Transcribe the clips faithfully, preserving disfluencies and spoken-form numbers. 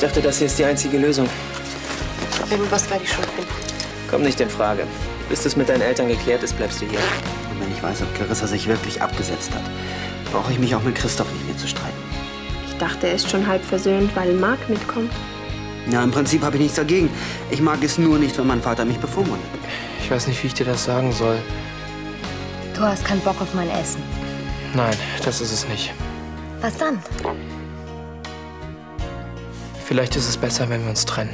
dachte, das hier ist die einzige Lösung. Irgendwas werde ich schon finden. Kommt nicht in Frage. Bis das mit deinen Eltern geklärt ist, bleibst du hier. Und wenn ich weiß, ob Clarissa sich wirklich abgesetzt hat, brauche ich mich auch mit Christoph nicht mehr zu streiten. Ich dachte, er ist schon halb versöhnt, weil Marc mitkommt. Ja, im Prinzip habe ich nichts dagegen. Ich mag es nur nicht, wenn mein Vater mich bevormundet. Ich weiß nicht, wie ich dir das sagen soll. Du hast keinen Bock auf mein Essen. Nein, das ist es nicht. Was dann? Vielleicht ist es besser, wenn wir uns trennen.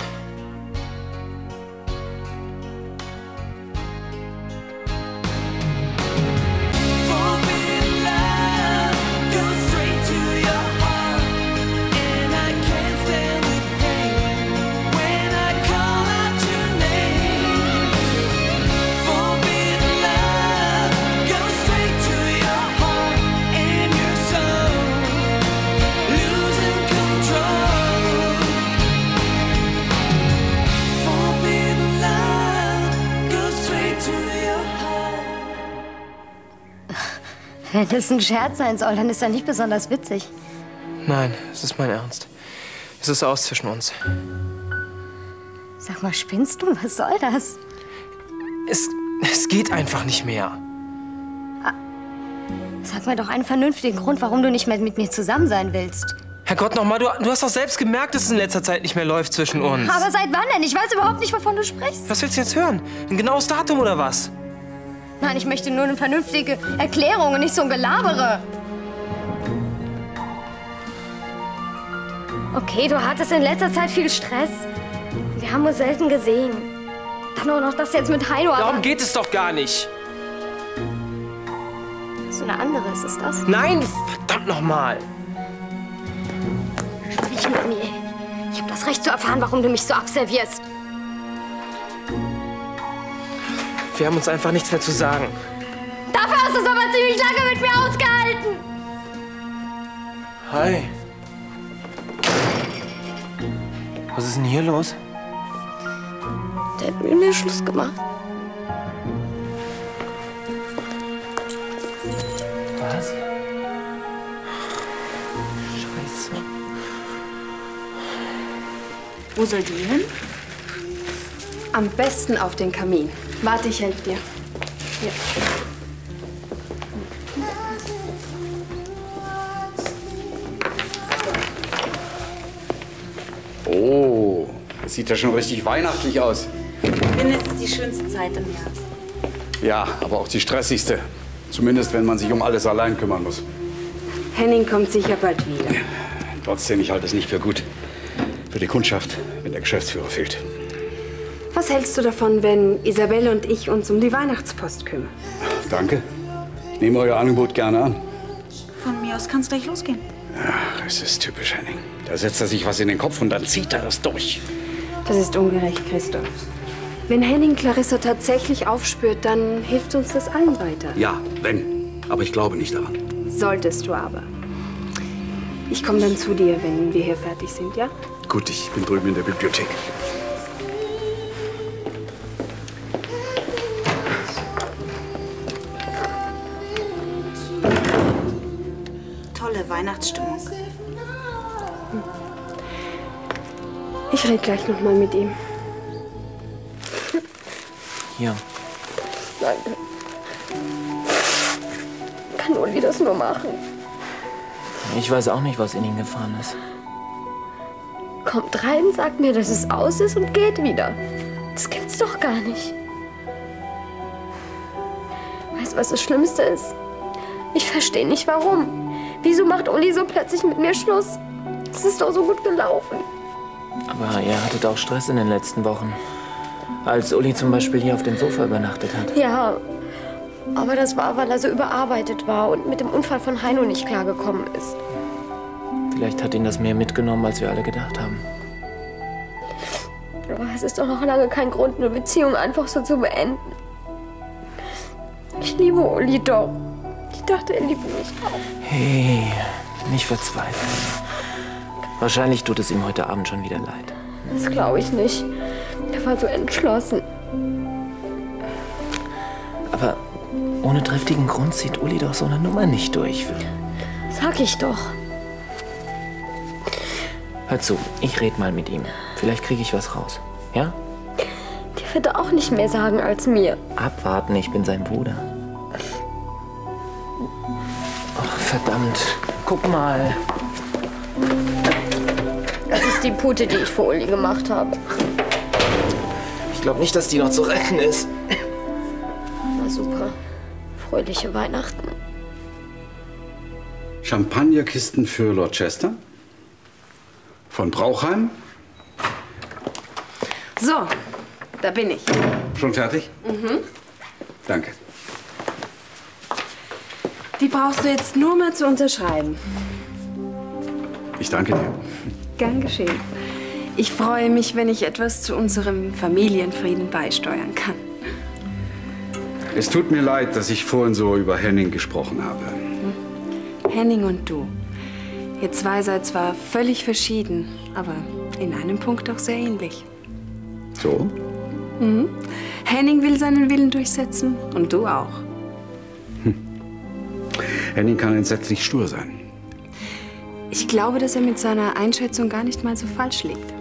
Wenn es ein Scherz sein soll, dann ist er nicht besonders witzig. Nein, es ist mein Ernst. Es ist aus zwischen uns. Sag mal, spinnst du? Was soll das? Es, es geht einfach nicht mehr. Sag mir doch einen vernünftigen Grund, warum du nicht mehr mit mir zusammen sein willst. Herrgott, nochmal, du, du hast doch selbst gemerkt, dass es in letzter Zeit nicht mehr läuft zwischen uns. Aber seit wann denn? Ich weiß überhaupt nicht, wovon du sprichst. Was willst du jetzt hören? Ein genaues Datum oder was? Nein, ich möchte nur eine vernünftige Erklärung und nicht so ein Gelabere. Okay, du hattest in letzter Zeit viel Stress. Wir haben uns selten gesehen. Dann auch noch das jetzt mit Heino. Darum geht es doch gar nicht. So eine andere ist es das? Nein, verdammt nochmal. Sprich mit mir. Ich habe das Recht zu erfahren, warum du mich so abservierst. Wir haben uns einfach nichts mehr zu sagen. Dafür hast du es aber ziemlich lange mit mir ausgehalten. Hi. Was ist denn hier los? Der hat mit mir Schluss gemacht. Was? Scheiße. Wo soll die hin? Am besten auf den Kamin. Warte, ich helfe dir. Hier. Oh, das sieht ja schon richtig weihnachtlich aus. Ich finde, es ist die schönste Zeit im Herbst. Ja, aber auch die stressigste. Zumindest, wenn man sich um alles allein kümmern muss. Henning kommt sicher bald wieder. Trotzdem, ich halte es nicht für gut. Für die Kundschaft, wenn der Geschäftsführer fehlt. Was hältst du davon, wenn Isabelle und ich uns um die Weihnachtspost kümmern? Danke. Ich nehme euer Angebot gerne an. Von mir aus kann es gleich losgehen. Ach, es ist typisch Henning. Da setzt er sich was in den Kopf und dann zieht er es durch. Das ist ungerecht, Christoph. Wenn Henning Clarissa tatsächlich aufspürt, dann hilft uns das allen weiter. Ja, wenn. Aber ich glaube nicht daran. Solltest du aber. Ich komme dann zu dir, wenn wir hier fertig sind, ja? Gut, ich bin drüben in der Bibliothek. Tolle Weihnachtsstimmung. Ich rede gleich noch mal mit ihm. Hier. Danke. Kann Uli das nur machen? Ich weiß auch nicht, was in ihn gefahren ist. Kommt rein, sagt mir, dass es aus ist und geht wieder. Das gibt's doch gar nicht. Weißt du, was das Schlimmste ist? Ich verstehe nicht, warum. Wieso macht Uli so plötzlich mit mir Schluss? Es ist doch so gut gelaufen. Aber ihr hattet auch Stress in den letzten Wochen. Als Uli zum Beispiel hier auf dem Sofa übernachtet hat. Ja, aber das war, weil er so überarbeitet war und mit dem Unfall von Heino nicht klargekommen ist. Vielleicht hat ihn das mehr mitgenommen, als wir alle gedacht haben. Aber es ist doch noch lange kein Grund, eine Beziehung einfach so zu beenden. Ich liebe Uli doch. Ich dachte, er liebt mich auch. Hey, nicht verzweifeln. Wahrscheinlich tut es ihm heute Abend schon wieder leid. Das glaube ich nicht. Er war so entschlossen. Aber ohne triftigen Grund zieht Uli doch so eine Nummer nicht durch. Sag ich doch. Hör zu, ich rede mal mit ihm. Vielleicht kriege ich was raus. Ja? Der wird auch nicht mehr sagen als mir. Abwarten, ich bin sein Bruder. Ach, verdammt. Guck mal. Das ist die Pute, die ich für Uli gemacht habe. Ich glaube nicht, dass die noch zu retten ist. Na super. Fröhliche Weihnachten. Champagnerkisten für Lord Chester. Von Brauchheim. So, da bin ich. Schon fertig? Mhm. Danke. Die brauchst du jetzt nur mal zu unterschreiben. Ich danke dir. Gern geschehen. Ich freue mich, wenn ich etwas zu unserem Familienfrieden beisteuern kann. Es tut mir leid, dass ich vorhin so über Henning gesprochen habe. Henning und du. Ihr zwei seid zwar völlig verschieden, aber in einem Punkt doch sehr ähnlich. So? Mhm. Henning will seinen Willen durchsetzen und du auch. Hm. Henning kann entsetzlich stur sein. Ich glaube, dass er mit seiner Einschätzung gar nicht mal so falsch liegt.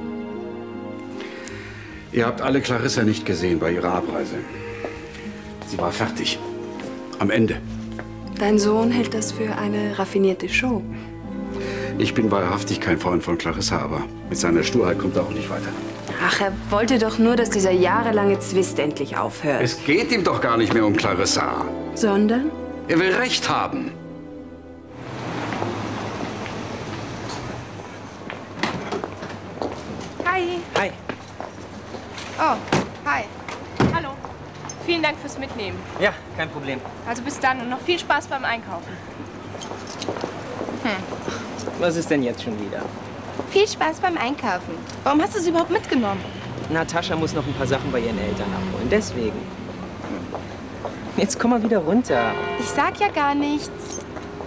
Ihr habt alle Clarissa nicht gesehen bei ihrer Abreise. Sie war fertig. Am Ende. Dein Sohn hält das für eine raffinierte Show. Ich bin wahrhaftig kein Freund von Clarissa, aber mit seiner Sturheit kommt er auch nicht weiter. Ach, er wollte doch nur, dass dieser jahrelange Zwist endlich aufhört. Es geht ihm doch gar nicht mehr um Clarissa. Sondern? Er will Recht haben. Hi. Hi. Oh, hi. Hallo. Vielen Dank fürs Mitnehmen. Ja, kein Problem. Also bis dann und noch viel Spaß beim Einkaufen. Hm. Was ist denn jetzt schon wieder? Viel Spaß beim Einkaufen. Warum hast du sie überhaupt mitgenommen? Natascha muss noch ein paar Sachen bei ihren Eltern abholen. Deswegen. Jetzt komm mal wieder runter. Ich sag ja gar nichts.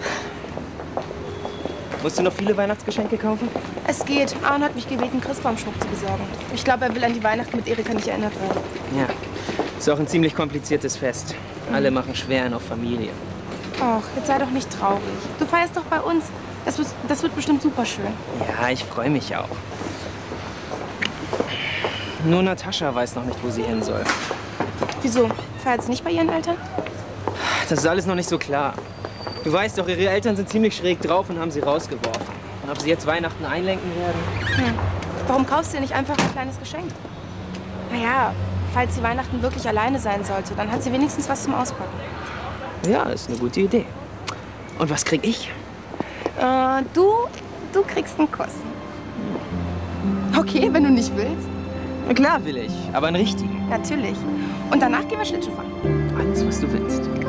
Musst du noch viele Weihnachtsgeschenke kaufen? Es geht. Aaron hat mich gebeten, Christbaumschmuck zu besorgen. Ich glaube, er will an die Weihnachten mit Erika nicht erinnert werden. Ja. Ist auch ein ziemlich kompliziertes Fest. Alle machen Schweren auf Familie. Och, jetzt sei doch nicht traurig. Du feierst doch bei uns. Das wird, das wird bestimmt super schön. Ja, ich freue mich auch. Nur Natascha weiß noch nicht, wo sie hin soll. Wieso? Feiert sie nicht bei ihren Eltern? Das ist alles noch nicht so klar. Du weißt doch, ihre Eltern sind ziemlich schräg drauf und haben sie rausgeworfen. Und ob sie jetzt Weihnachten einlenken werden? Hm. Warum kaufst du ihr nicht einfach ein kleines Geschenk? Naja, falls sie Weihnachten wirklich alleine sein sollte, dann hat sie wenigstens was zum Auspacken. Ja, ist eine gute Idee. Und was krieg ich? Äh, du, du kriegst einen Kuss. Okay, wenn du nicht willst. Na klar will ich, aber einen richtigen. Natürlich. Und danach gehen wir Schlittschuh fahren. Alles, was du willst. Gut.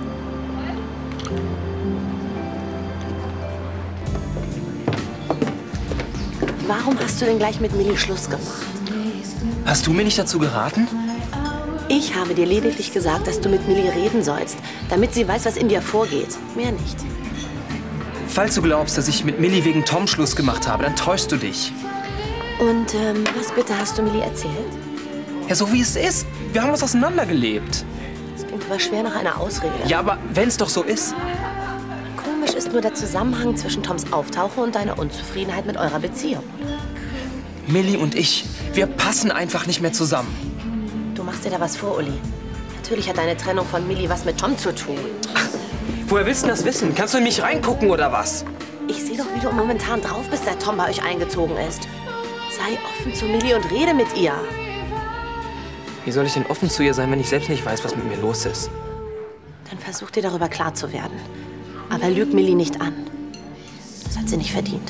Warum hast du denn gleich mit Millie Schluss gemacht? Hast du mir nicht dazu geraten? Ich habe dir lediglich gesagt, dass du mit Millie reden sollst, damit sie weiß, was in dir vorgeht. Mehr nicht. Falls du glaubst, dass ich mit Millie wegen Tom Schluss gemacht habe, dann täuschst du dich. Und ähm, was bitte hast du Millie erzählt? Ja, so wie es ist. Wir haben uns auseinandergelebt. Das klingt aber schwer nach einer Ausrede. Ja, aber wenn es doch so ist. Komisch ist nur der Zusammenhang zwischen Toms Auftauchen und deiner Unzufriedenheit mit eurer Beziehung. Millie und ich, wir passen einfach nicht mehr zusammen. Du machst dir da was vor, Uli. Natürlich hat deine Trennung von Millie was mit Tom zu tun. Ach, woher willst du das wissen? Kannst du in mich reingucken oder was? Ich sehe doch, wie du momentan drauf bist, seit Tom bei euch eingezogen ist. Sei offen zu Millie und rede mit ihr. Wie soll ich denn offen zu ihr sein, wenn ich selbst nicht weiß, was mit mir los ist? Dann versuch dir darüber klar zu werden. Aber lüg Millie nicht an. Das hat sie nicht verdient.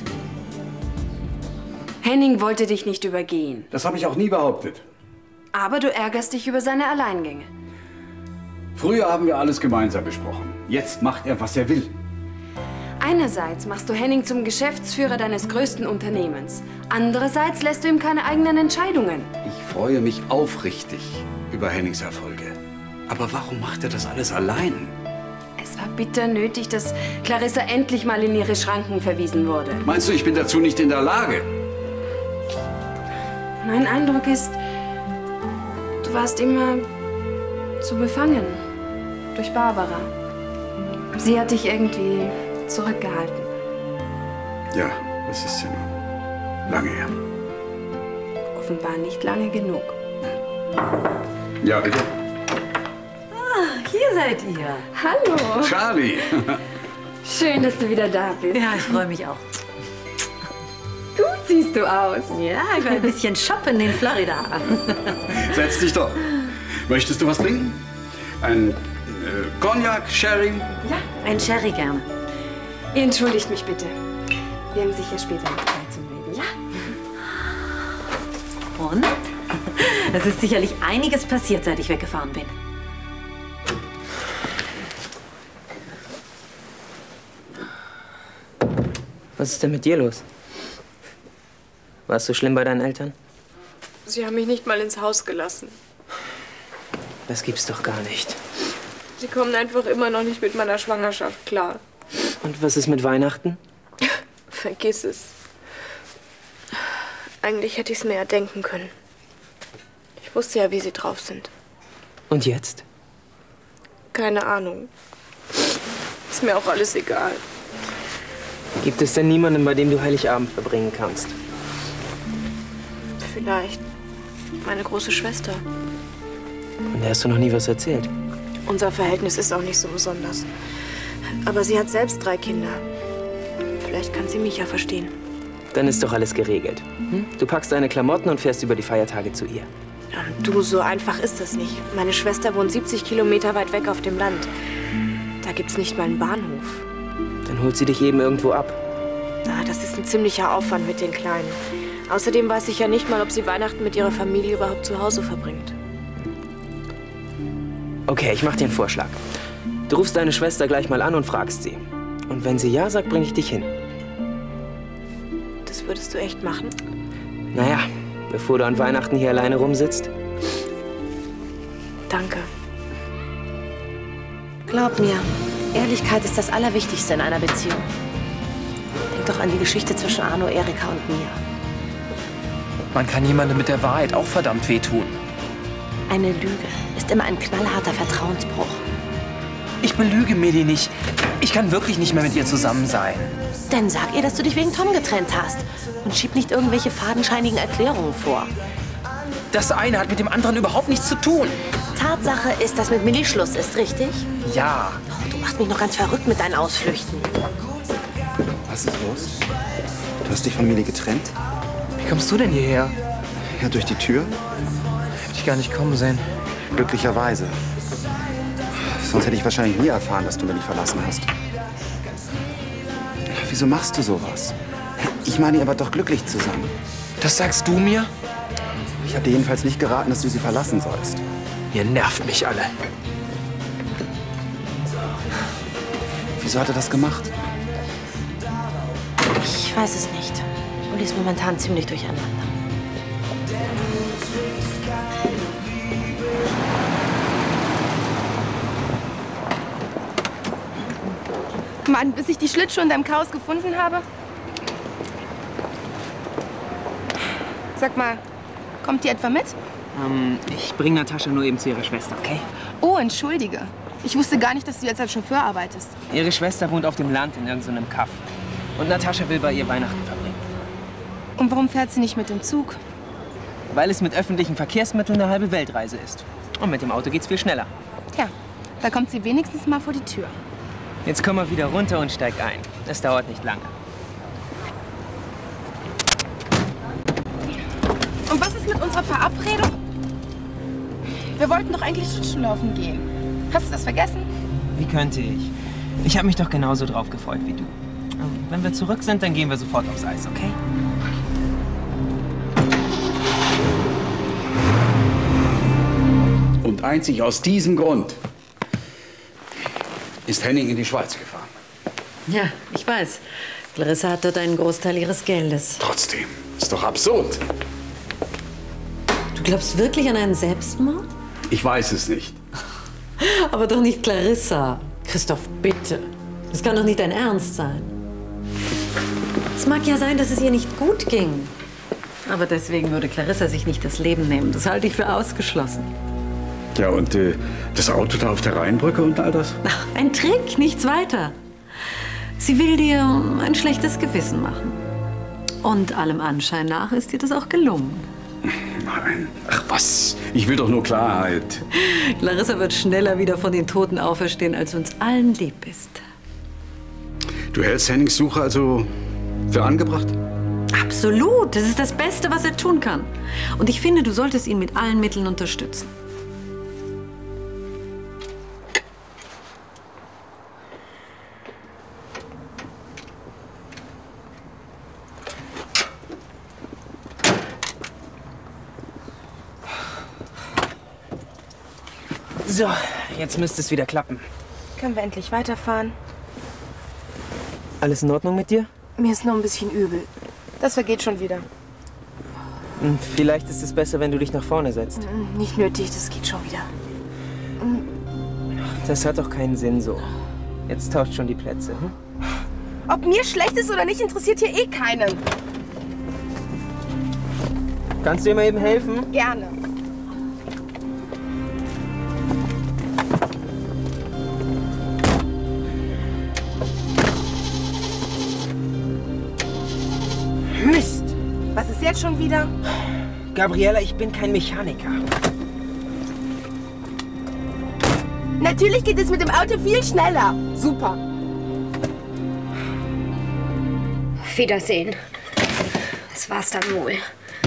Henning wollte dich nicht übergehen. Das habe ich auch nie behauptet. Aber du ärgerst dich über seine Alleingänge. Früher haben wir alles gemeinsam besprochen. Jetzt macht er, was er will. Einerseits machst du Henning zum Geschäftsführer deines größten Unternehmens. Andererseits lässt du ihm keine eigenen Entscheidungen. Ich freue mich aufrichtig über Hennings Erfolge. Aber warum macht er das alles allein? Es war bitter nötig, dass Clarissa endlich mal in ihre Schranken verwiesen wurde. Meinst du, ich bin dazu nicht in der Lage? Mein Eindruck ist, du warst immer zu befangen durch Barbara. Sie hat dich irgendwie zurückgehalten. Ja, das ist ja nun. Lange her. Offenbar nicht lange genug. Ja, bitte. Ah, hier seid ihr. Hallo. Charlie. Schön, dass du wieder da bist. Ja, ich freue mich auch. Gut siehst du aus. Ja, ich war ein bisschen shoppen in Florida. Setz dich doch. Möchtest du was trinken? Ein äh, Cognac, Sherry? Ja, ein Sherry gerne. Ihr entschuldigt mich bitte. Wir haben sicher später noch Zeit zum Reden. Ja. Und? Es ist sicherlich einiges passiert, seit ich weggefahren bin. Was ist denn mit dir los? War es so schlimm bei deinen Eltern? Sie haben mich nicht mal ins Haus gelassen. Das gibt's doch gar nicht. Sie kommen einfach immer noch nicht mit meiner Schwangerschaft klar. Und was ist mit Weihnachten? Vergiss es. Eigentlich hätte ich es mir ja denken können. Ich wusste ja, wie sie drauf sind. Und jetzt? Keine Ahnung. Ist mir auch alles egal. Gibt es denn niemanden, bei dem du Heiligabend verbringen kannst? Vielleicht. Meine große Schwester. Von der hast du noch nie was erzählt. Unser Verhältnis ist auch nicht so besonders. Aber sie hat selbst drei Kinder. Vielleicht kann sie mich ja verstehen. Dann ist doch alles geregelt. Hm? Du packst deine Klamotten und fährst über die Feiertage zu ihr. Du, so einfach ist das nicht. Meine Schwester wohnt siebzig Kilometer weit weg auf dem Land. Da gibt's nicht mal einen Bahnhof. Dann holt sie dich eben irgendwo ab. Ah, das ist ein ziemlicher Aufwand mit den Kleinen. Außerdem weiß ich ja nicht mal, ob sie Weihnachten mit ihrer Familie überhaupt zu Hause verbringt. Okay, ich mach dir einen Vorschlag. Du rufst deine Schwester gleich mal an und fragst sie. Und wenn sie ja sagt, bring ich dich hin. Das würdest du echt machen? Naja, bevor du an Weihnachten hier alleine rumsitzt. Danke. Glaub mir, Ehrlichkeit ist das Allerwichtigste in einer Beziehung. Denk doch an die Geschichte zwischen Arno, Erika und mir. Man kann jemandem mit der Wahrheit auch verdammt wehtun. Eine Lüge ist immer ein knallharter Vertrauensbruch. Ich belüge Millie nicht. Ich kann wirklich nicht mehr mit ihr zusammen sein. Dann sag ihr, dass du dich wegen Tom getrennt hast. Und schieb nicht irgendwelche fadenscheinigen Erklärungen vor. Das eine hat mit dem anderen überhaupt nichts zu tun. Tatsache ist, dass mit Millie Schluss ist, richtig? Ja. Oh, du machst mich noch ganz verrückt mit deinen Ausflüchten. Was ist los? Du hast dich von Millie getrennt? Wie kommst du denn hierher? Ja, durch die Tür. Hätte ich gar nicht kommen sehen. Glücklicherweise. Sonst hätte ich wahrscheinlich nie erfahren, dass du Millie verlassen hast. Wieso machst du sowas? Ich meine, ihr wart doch glücklich zusammen. Das sagst du mir? Ich habe dir jedenfalls nicht geraten, dass du sie verlassen sollst. Ihr nervt mich alle. Wieso hat er das gemacht? Ich weiß es nicht. Uli ist momentan ziemlich durcheinander. Mann, bis ich die Schlittschuhe in deinem Chaos gefunden habe. Sag mal, kommt die etwa mit? Ähm, ich bring Natascha nur eben zu ihrer Schwester, okay? Oh, entschuldige. Ich wusste gar nicht, dass du jetzt als Chauffeur arbeitest. Ihre Schwester wohnt auf dem Land in irgendeinem Kaff. Und Natascha will bei ihr Weihnachten verbringen. Und warum fährt sie nicht mit dem Zug? Weil es mit öffentlichen Verkehrsmitteln eine halbe Weltreise ist. Und mit dem Auto geht's viel schneller. Tja, da kommt sie wenigstens mal vor die Tür. Jetzt komm mal wieder runter und steig ein. Es dauert nicht lange. Und was ist mit unserer Verabredung? Wir wollten doch eigentlich Schlittschuhlaufen gehen. Hast du das vergessen? Wie könnte ich? Ich habe mich doch genauso drauf gefreut wie du. Wenn wir zurück sind, dann gehen wir sofort aufs Eis, okay? Und einzig aus diesem Grund ist Henning in die Schweiz gefahren. Ja, ich weiß. Clarissa hat dort einen Großteil ihres Geldes. Trotzdem, ist doch absurd. Du glaubst wirklich an einen Selbstmord? Ich weiß es nicht. Aber doch nicht Clarissa. Christoph, bitte. Das kann doch nicht dein Ernst sein. Es mag ja sein, dass es ihr nicht gut ging. Aber deswegen würde Clarissa sich nicht das Leben nehmen. Das halte ich für ausgeschlossen. Ja, und äh, das Auto da auf der Rheinbrücke und all das? Ach, ein Trick, nichts weiter. Sie will dir ein schlechtes Gewissen machen. Und allem Anschein nach ist dir das auch gelungen. Nein, ach was, ich will doch nur Klarheit. Clarissa wird schneller wieder von den Toten auferstehen, als uns allen lieb ist. Du hältst Hennings Suche also für angebracht? Absolut, das ist das Beste, was er tun kann. Und ich finde, du solltest ihn mit allen Mitteln unterstützen. So, jetzt müsste es wieder klappen. Können wir endlich weiterfahren? Alles in Ordnung mit dir? Mir ist nur ein bisschen übel. Das vergeht schon wieder. Hm, Vielleicht ist es besser, wenn du dich nach vorne setzt. Nicht nötig, das geht schon wieder. Das hat doch keinen Sinn so. Jetzt tauscht schon die Plätze. Hm? Ob mir schlecht ist oder nicht, interessiert hier eh keinen. Kannst du mir mal eben helfen? Gerne. Mist! Was ist jetzt schon wieder? Gabriela, ich bin kein Mechaniker. Natürlich geht es mit dem Auto viel schneller. Super. Auf Wiedersehen. Das war's dann wohl.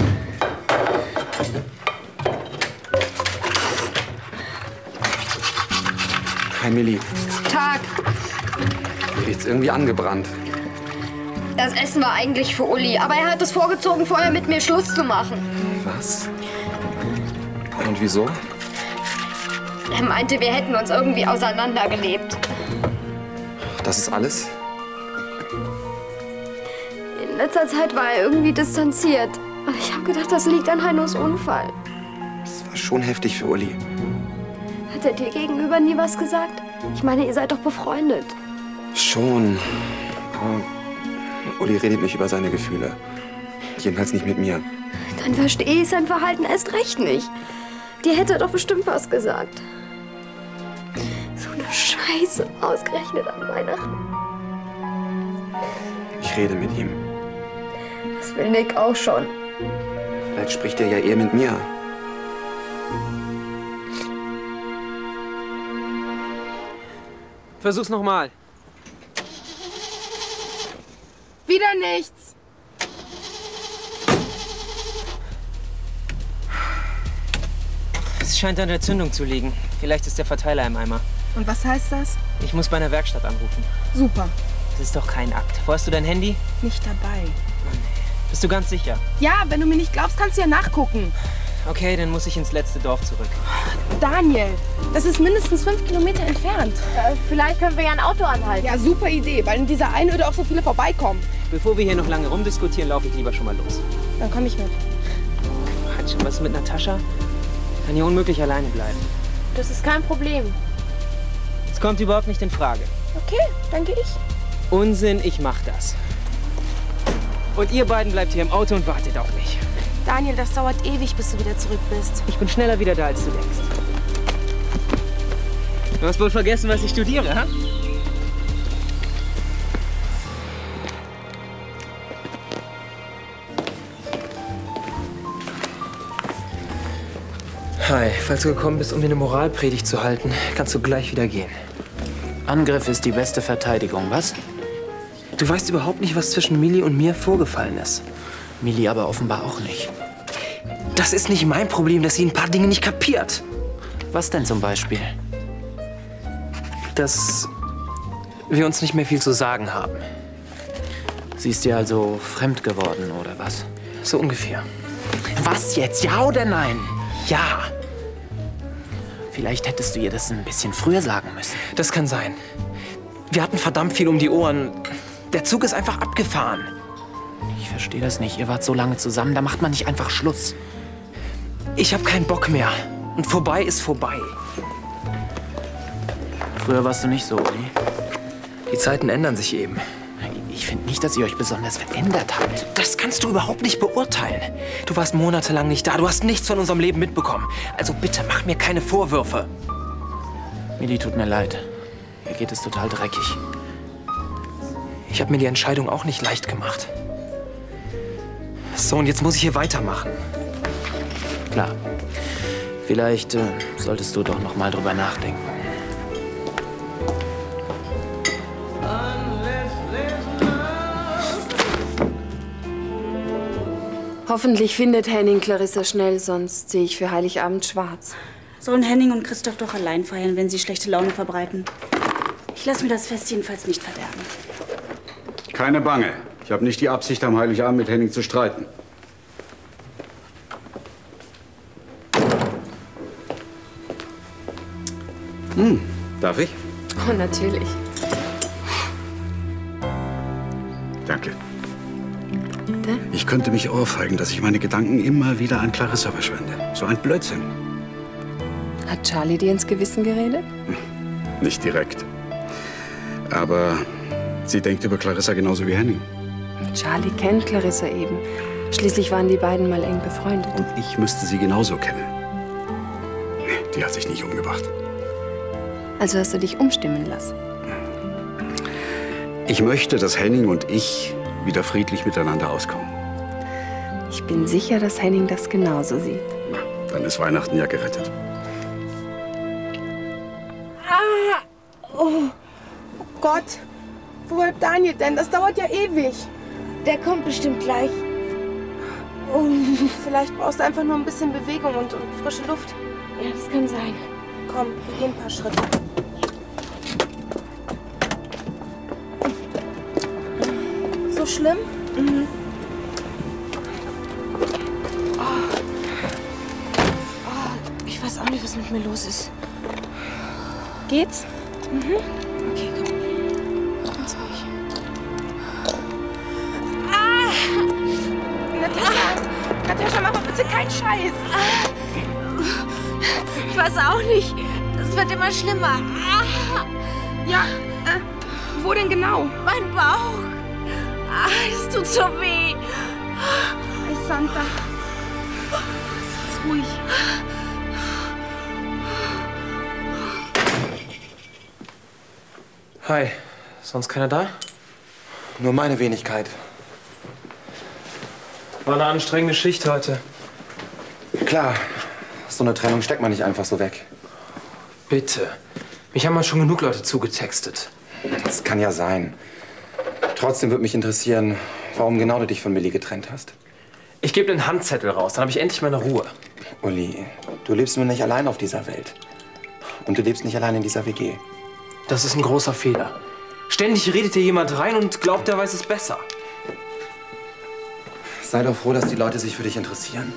Hi, Milli. Tag. Mir riecht's irgendwie angebrannt. Das Essen war eigentlich für Uli, aber er hat es vorgezogen, vorher mit mir Schluss zu machen. Was? Und wieso? Er meinte, wir hätten uns irgendwie auseinandergelebt. Das ist alles? In letzter Zeit war er irgendwie distanziert. Aber ich habe gedacht, das liegt an Heinos Unfall. Das war schon heftig für Uli. Hat er dir gegenüber nie was gesagt? Ich meine, ihr seid doch befreundet. Schon. Aber Uli redet nicht über seine Gefühle. Jedenfalls nicht mit mir. Dann verstehe ich sein Verhalten erst recht nicht. Dir hätte er doch bestimmt was gesagt. So eine Scheiße, ausgerechnet an Weihnachten. Ich rede mit ihm. Das will Nick auch schon. Vielleicht spricht er ja eher mit mir. Versuch's nochmal. Wieder nichts. Es scheint an der Zündung zu liegen. Vielleicht ist der Verteiler im Eimer. Und was heißt das? Ich muss bei einer Werkstatt anrufen. Super. Das ist doch kein Akt. Wo hast du dein Handy? Nicht dabei. Bist du ganz sicher? Ja, wenn du mir nicht glaubst, kannst du ja nachgucken. Okay, dann muss ich ins letzte Dorf zurück. Daniel, das ist mindestens fünf Kilometer entfernt. Äh, vielleicht können wir ja ein Auto anhalten. Ja, super Idee, weil in dieser Einöde auch so viele vorbeikommen. Bevor wir hier noch lange rumdiskutieren, laufe ich lieber schon mal los. Dann komme ich mit. Quatsch, was ist mit Natascha? Kann hier unmöglich alleine bleiben. Das ist kein Problem. Es kommt überhaupt nicht in Frage. Okay, dann gehe ich. Unsinn, ich mach das. Und ihr beiden bleibt hier im Auto und wartet auf mich. Daniel, das dauert ewig, bis du wieder zurück bist. Ich bin schneller wieder da, als du denkst. Du hast wohl vergessen, was ich studiere, ha? Hi, falls du gekommen bist, um mir eine Moralpredigt zu halten, kannst du gleich wieder gehen. Angriff ist die beste Verteidigung, was? Du weißt überhaupt nicht, was zwischen Milli und mir vorgefallen ist. Milli aber offenbar auch nicht. Das ist nicht mein Problem, dass sie ein paar Dinge nicht kapiert. Was denn zum Beispiel? Dass wir uns nicht mehr viel zu sagen haben. Sie ist dir also fremd geworden, oder was? So ungefähr. Was jetzt? Ja oder nein? Ja. Vielleicht hättest du ihr das ein bisschen früher sagen müssen. Das kann sein. Wir hatten verdammt viel um die Ohren. Der Zug ist einfach abgefahren. Ich verstehe das nicht. Ihr wart so lange zusammen, da macht man nicht einfach Schluss. Ich habe keinen Bock mehr. Und vorbei ist vorbei. Früher warst du nicht so, Uli. Die Zeiten ändern sich eben. Ich finde nicht, dass ihr euch besonders verändert habt. Das kannst du überhaupt nicht beurteilen. Du warst monatelang nicht da. Du hast nichts von unserem Leben mitbekommen. Also bitte, mach mir keine Vorwürfe. Milli, tut mir leid. Mir geht es total dreckig. Ich habe mir die Entscheidung auch nicht leicht gemacht. So, und jetzt muss ich hier weitermachen. Klar. Vielleicht äh, solltest du doch noch mal drüber nachdenken. Hoffentlich findet Henning Clarissa schnell, sonst sehe ich für Heiligabend schwarz. Sollen Henning und Christoph doch allein feiern, wenn sie schlechte Laune verbreiten. Ich lasse mir das Fest jedenfalls nicht verderben. Keine Bange. Ich habe nicht die Absicht, am Heiligabend mit Henning zu streiten. Hm, darf ich? Oh, natürlich. Danke. Ich könnte mich ohrfeigen, dass ich meine Gedanken immer wieder an Clarissa verschwende. So ein Blödsinn. Hat Charlie dir ins Gewissen geredet? Nicht direkt. Aber sie denkt über Clarissa genauso wie Henning. Charlie kennt Clarissa eben. Schließlich waren die beiden mal eng befreundet. Und ich müsste sie genauso kennen. Nee, die hat sich nicht umgebracht. Also hast du dich umstimmen lassen? Ich möchte, dass Henning und ich wieder friedlich miteinander auskommen. Ich bin sicher, dass Henning das genauso sieht. Dann ist Weihnachten ja gerettet. Ah! Oh. Oh Gott! Wo bleibt Daniel denn? Das dauert ja ewig. Der kommt bestimmt gleich. Oh, vielleicht brauchst du einfach nur ein bisschen Bewegung und, und frische Luft. Ja, das kann sein. Komm, wir gehen ein paar Schritte. So schlimm? Mhm. Oh. Oh, ich weiß auch nicht, was mit mir los ist. Geht's? Mhm. Okay, komm. Ganz ruhig. Ah! Natascha! Natascha, mach mal bitte keinen Scheiß! Ich weiß auch nicht. Das wird immer schlimmer. Ah! Ja, äh, wo denn genau? Mein Bauch. Ah, es tut so weh. Hey, Santa. Ist ruhig. Hi. Sonst keiner da? Nur meine Wenigkeit. War eine anstrengende Schicht heute. Klar, so eine Trennung steckt man nicht einfach so weg. Bitte. Mich haben mal schon genug Leute zugetextet. Das kann ja sein. Trotzdem würde mich interessieren, warum genau du dich von Millie getrennt hast. Ich gebe einen Handzettel raus, dann habe ich endlich meine Ruhe. Uli, du lebst nur nicht allein auf dieser Welt. Und du lebst nicht allein in dieser W G. Das ist ein großer Fehler. Ständig redet dir jemand rein und glaubt, er weiß es besser. Sei doch froh, dass die Leute sich für dich interessieren.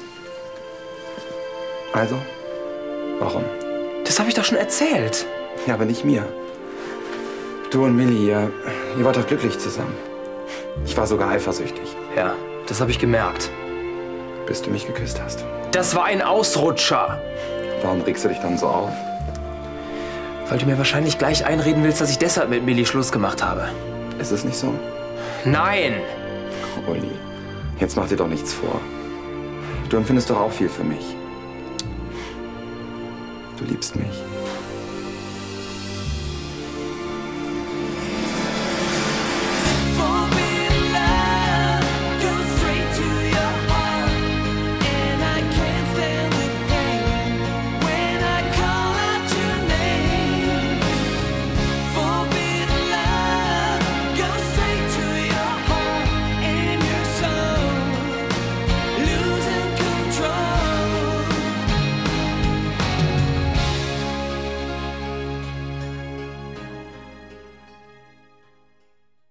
Also, warum? Das habe ich doch schon erzählt. Ja, aber nicht mir. Du und Millie, ihr, ihr wart doch glücklich zusammen. Ich war sogar eifersüchtig. Ja, das habe ich gemerkt. Bis du mich geküsst hast. Das war ein Ausrutscher. Warum regst du dich dann so auf? Weil du mir wahrscheinlich gleich einreden willst, dass ich deshalb mit Millie Schluss gemacht habe. Ist es nicht so? Nein! Uli, jetzt mach dir doch nichts vor. Du empfindest doch auch viel für mich. Du liebst mich.